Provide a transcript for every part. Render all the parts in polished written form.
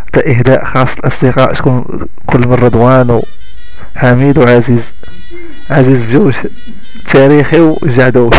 إهداء خاص الأصدقاء شكون كل من رضوان وحميد وعزيز، عزيز بجوج تاريخي وجعدوي.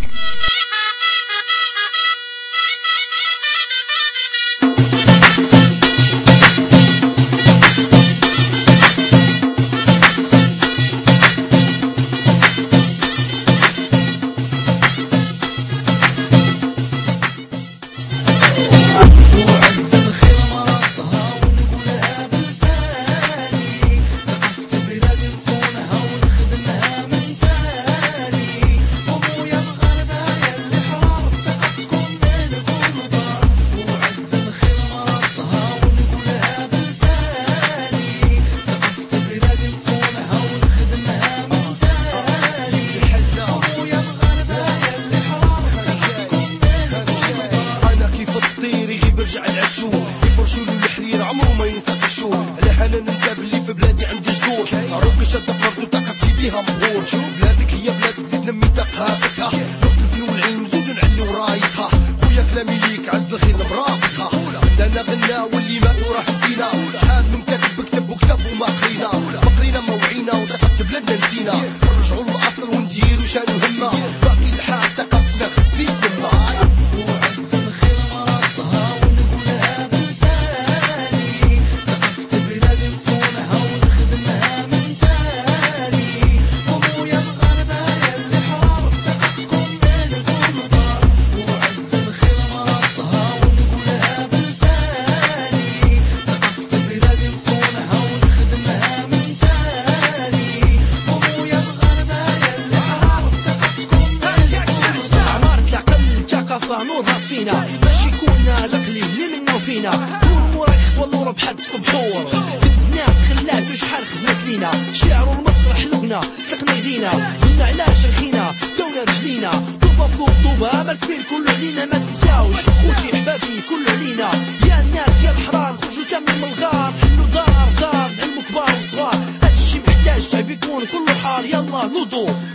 يفرشوا لي الحرير عمره ما ينفع الشوق، علاه انا ننسى باللي في بلادي عندي جذور، عروقي شاده فرد وثقافتي بيها مبهور، بلادك هي بلادك زيد نمي ثقافتها، ناخذ الفن والعلم زود نعلي ورايتها، خويا كلامي ليك عز الخيل مرافقها، فنانا غنى واللي ما وراه فينا، شحال من كاتب كتب وكتب وما قرينا، ما قرينا ما وعينا وثقافة بلادنا نسينا، نرجعوا للاصل ونديروا شانو همه، باقي الحال ثقافتنا خفيف دمها. نوضع فينا ماشي كنا القليل اللي منه فينا، كون مريخ والله بحد في بحور، كنت ناس خلات وشحال خزنت لينا، شعر والمسرح لغنا ثقنا يدينا، قلنا علاش رخينا دونا رجلينا، طوبة فوق طوبة مركبين كل علينا، ما تنساوش خوتي حبابي كل علينا، يا الناس يا الحرار خرجوا كامل من الغار، حلوا دار دار علموا كبار وصغار، هادشي محتاج شعب يكون كله حار، يلا نوضو